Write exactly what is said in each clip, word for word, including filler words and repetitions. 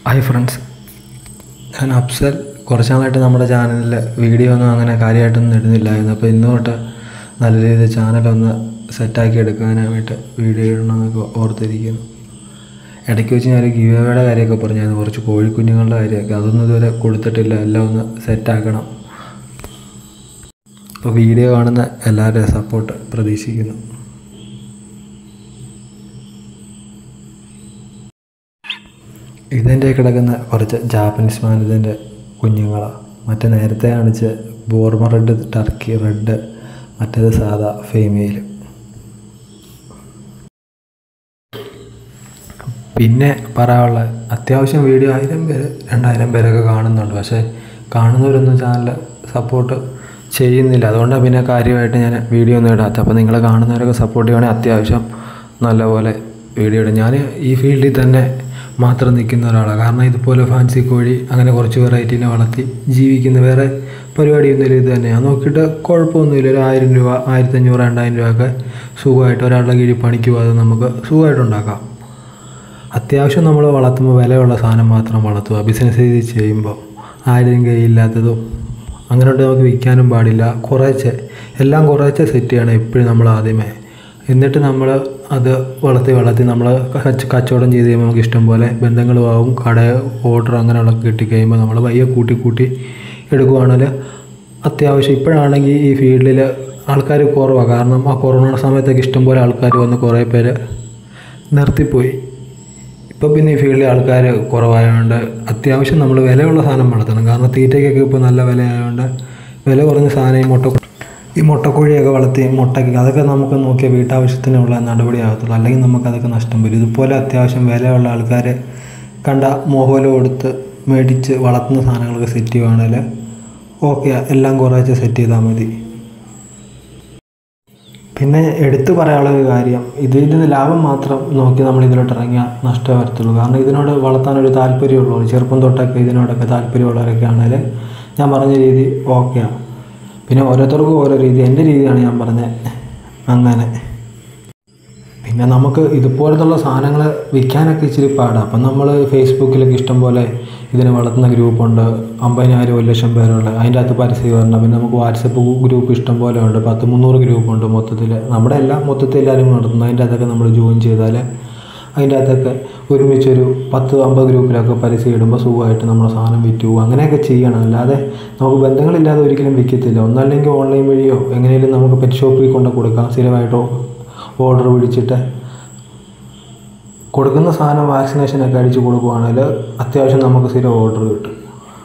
Hi friends, ഞാൻ അഫ്സൽ. കുറച്ച് നാളായിട്ട് നമ്മുടെ ചാനലിൽ വീഡിയോ ഒന്നും അങ്ങനെ കാര്യമായിട്ടൊന്നും ഇടുന്നില്ലായിരുന്നു. അപ്പോൾ ഇന്ന് തൊട്ട് നല്ല രീതിയിൽ ചാനലൊന്ന് സെറ്റാക്കി എടുക്കാനായിട്ട് വീഡിയോ ഇടണമെന്നൊക്കെ ഓർത്തിരിക്കുന്നു. ഇടയ്ക്ക് വെച്ച് ഞാനൊരു ഗിവ് അവേയുടെ കാര്യമൊക്കെ പറഞ്ഞായിരുന്നു, കുറച്ച് കോഴിക്കുഞ്ഞുങ്ങളുടെ കാര്യമൊക്കെ. അതൊന്നും ഇതുവരെ കൊടുത്തിട്ടില്ല, എല്ലാം ഒന്ന് സെറ്റാക്കണം. അപ്പോൾ വീഡിയോ കാണുന്ന എല്ലാവരുടെയും സപ്പോർട്ട് പ്രതീക്ഷിക്കുന്നു. ഇതിൻ്റെ കിടക്കുന്ന കുറച്ച് ജാപ്പനീസ് മാനത്തിൻ്റെ കുഞ്ഞുങ്ങളാണ്. മറ്റേ നേരത്തെ കാണിച്ച് ബോർമ റെഡ്, ടർക്കി റെഡ്, മറ്റേത് സാധാ ഫീമെയിൽ. പിന്നെ പറയാനുള്ള, അത്യാവശ്യം വീഡിയോ ആയിരം പേര് രണ്ടായിരം പേരൊക്കെ കാണുന്നുണ്ട്. പക്ഷേ കാണുന്നവരൊന്നും ചാനൽ സപ്പോർട്ട് ചെയ്യുന്നില്ല. അതുകൊണ്ടാണ് പിന്നെ കാര്യമായിട്ട് ഞാൻ വീഡിയോ ഒന്നും ഇടാത്ത. അപ്പോൾ നിങ്ങൾ കാണുന്നവരൊക്കെ സപ്പോർട്ട് ചെയ്യുകയാണെങ്കിൽ അത്യാവശ്യം നല്ലപോലെ വീഡിയോ ഇടും. ഞാൻ ഈ ഫീൽഡിൽ തന്നെ മാത്രം നിൽക്കുന്ന ഒരാളാണ്. കാരണം ഇതുപോലെ ഫാൻസി കോഴി അങ്ങനെ കുറച്ച് വെറൈറ്റീനെ വളർത്തി ജീവിക്കുന്ന വേറെ പരിപാടിയൊന്നുമില്ല. ഇത് തന്നെയാണ്. നോക്കിയിട്ട് കുഴപ്പമൊന്നുമില്ല. ഒരു ആയിരം രൂപ, ആയിരത്തഞ്ഞൂറ്, രണ്ടായിരം രൂപയൊക്കെ സുഖമായിട്ട് ഒരാളുടെ കീഴിൽ പണിക്ക് പോകാതെ നമുക്ക് സുഖമായിട്ടുണ്ടാക്കാം. അത്യാവശ്യം നമ്മൾ വളർത്തുമ്പോൾ വിലയുള്ള സാധനം മാത്രം വളർത്തുക. ബിസിനസ് രീതി ചെയ്യുമ്പോൾ ആരും കയ്യില്ലാത്തതും അങ്ങനെയുണ്ട് നമുക്ക് വിൽക്കാനും പാടില്ല. കുറേശ്ശെ എല്ലാം കുറേശ്ശെ സെറ്റ് ചെയ്യണം എപ്പോഴും നമ്മൾ ആദ്യമേ. എന്നിട്ട് നമ്മൾ അത് വളർത്തി വളർത്തി നമ്മൾ കച്ചവടം ചെയ്ത് കഴിയുമ്പോൾ നമുക്ക് ഇഷ്ടം പോലെ ബന്ധങ്ങളും ആവും. കട ഓർഡർ അങ്ങനെയുള്ള കിട്ടിക്കഴിയുമ്പോൾ നമ്മൾ പയ്യെ കൂട്ടി കൂട്ടി എടുക്കുകയാണെങ്കിൽ അത്യാവശ്യം. ഇപ്പോഴാണെങ്കിൽ ഈ ഫീൽഡിൽ ആൾക്കാർ കുറവാണ്. കാരണം ആ കൊറോണ സമയത്തൊക്കെ ഇഷ്ടം പോലെ ആൾക്കാർ വന്ന് കുറേ പേര് നിർത്തിപ്പോയി. ഇപ്പോൾ പിന്നെ ഈ ഫീൽഡിൽ ആൾക്കാർ കുറവായതുകൊണ്ട് അത്യാവശ്യം നമ്മൾ വിലയുള്ള സാധനം വളർത്തണം. കാരണം തീറ്റയ്ക്കൊക്കെ ഇപ്പോൾ നല്ല വിലയായതുകൊണ്ട് വില കുറഞ്ഞ സാധനം ഈ മുട്ട ഈ മുട്ടക്കോഴിയൊക്കെ വളർത്തി മുട്ടയ്ക്ക് അതൊക്കെ നമുക്ക് നോക്കിയ വീട്ടാവശ്യത്തിനുള്ള നടപടിയാകത്തുള്ളൂ. അല്ലെങ്കിൽ നമുക്കതൊക്കെ നഷ്ടം വരും. ഇതുപോലെ അത്യാവശ്യം വിലയുള്ള ആൾക്കാർ കണ്ട മോഹോല കൊടുത്ത് മേടിച്ച് വളർത്തുന്ന സാധനങ്ങളൊക്കെ സെറ്റ് ചെയ്യുകയാണെങ്കിൽ ഓക്കെ, എല്ലാം കുറേശ്ശെ സെറ്റ് ചെയ്താൽ മതി. പിന്നെ എടുത്തു പറയാനുള്ളൊരു കാര്യം, ഇതിൽ നിന്ന് ലാഭം മാത്രം നോക്കി നമ്മൾ ഇതിലോട്ട് ഇറങ്ങിയാൽ നഷ്ടം വരത്തുള്ളൂ. കാരണം ഇതിനോട് വളർത്താനൊരു താല്പര്യമുള്ളവർ, ചെറുപ്പം തൊട്ടൊക്കെ ഇതിനോടൊക്കെ താല്പര്യമുള്ളവരൊക്കെ ആണെങ്കിൽ ഞാൻ പറഞ്ഞ രീതി ഓക്കെയാണ്. പിന്നെ ഓരോരുത്തർക്കും ഓരോ രീതി. എൻ്റെ രീതിയാണ് ഞാൻ പറഞ്ഞത് അങ്ങനെ. പിന്നെ നമുക്ക് ഇതുപോലത്തുള്ള സാധനങ്ങൾ വിൽക്കാനൊക്കെ ഇച്ചിരി പാടാണ്. അപ്പം നമ്മൾ ഫേസ്ബുക്കിലൊക്കെ ഇഷ്ടം പോലെ ഇതിനെ വളർത്തുന്ന ഗ്രൂപ്പുണ്ട്. അമ്പതിനായിരം ഒരു ലക്ഷം പേരുള്ള അതിൻ്റെ അകത്ത് പരസ്യം വരണം. പിന്നെ നമുക്ക് വാട്സപ്പ് ഗ്രൂപ്പ് ഇഷ്ടം പോലെ ഉണ്ട്. പത്ത് മുന്നൂറ് ഗ്രൂപ്പുണ്ട് മൊത്തത്തിൽ. നമ്മുടെ എല്ലാം മൊത്തത്തിൽ എല്ലാവരും നടത്തുന്നു. അതിൻ്റെ അകത്തൊക്കെ നമ്മൾ ജോയിൻ ചെയ്താൽ അതിൻ്റെ അകത്തൊക്കെ ഒരുമിച്ചൊരു പത്ത് അമ്പത് ഗ്രൂപ്പിലൊക്കെ പരസ്യം ഇടുമ്പോൾ സുഖമായിട്ട് നമ്മൾ സാധനം വിറ്റ് പോകും. അങ്ങനെയൊക്കെ ചെയ്യണം. അല്ലാതെ നമുക്ക് ബന്ധങ്ങളില്ലാതെ ഒരിക്കലും വിൽക്കത്തില്ല. ഒന്നല്ലെങ്കിൽ ഓൺലൈൻ വഴിയോ എങ്ങനെയും നമുക്ക് പെറ്റ് ഷോപ്പിൽ കൊണ്ട് കൊടുക്കാം. സ്ഥിരമായിട്ടോ ഓർഡർ പിടിച്ചിട്ട് കൊടുക്കുന്ന സാധനം വാക്സിനേഷനൊക്കെ അടിച്ച് കൊടുക്കുകയാണെങ്കിൽ അത്യാവശ്യം നമുക്ക് സ്ഥിരം ഓർഡർ കിട്ടും.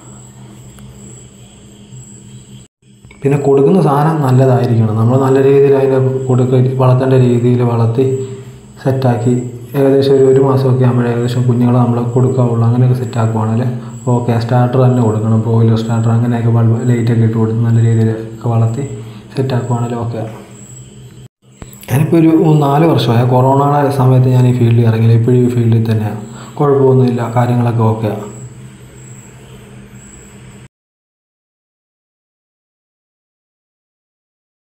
പിന്നെ കൊടുക്കുന്ന സാധനം നല്ലതായിരിക്കണം. നമ്മൾ നല്ല രീതിയിൽ അതിനെ കൊടുക്ക വളർത്തേണ്ട രീതിയിൽ വളർത്തി സെറ്റാക്കി ഏകദേശം ഒരു ഒരു മാസമൊക്കെ ആകുമ്പോൾ ഏകദേശം കുഞ്ഞുങ്ങളെ നമ്മൾ കൊടുക്കാവുള്ളൂ. അങ്ങനെയൊക്കെ സെറ്റാക്കുവാണെങ്കിൽ ഓക്കെ. സ്റ്റാർട്ടർ തന്നെ കൊടുക്കണം. ബ്രോയിലർ സ്റ്റാർട്ടർ അങ്ങനെയൊക്കെ ബൾബ് ലൈറ്റൊക്കെ ഇട്ട് കൊടുത്ത് നല്ല രീതിയിലൊക്കെ വളർത്തി സെറ്റാക്കുവാണെങ്കിൽ ഓക്കെ. ഞാനിപ്പോൾ ഒരു നാല് വർഷമായി. കൊറോണയുടെ സമയത്ത് ഞാൻ ഈ ഫീൽഡിൽ ഇറങ്ങിയില്ല. ഇപ്പോഴും ഈ ഫീൽഡിൽ തന്നെയാണ്. കുഴപ്പമൊന്നുമില്ല, കാര്യങ്ങളൊക്കെ ഓക്കെയാണ്.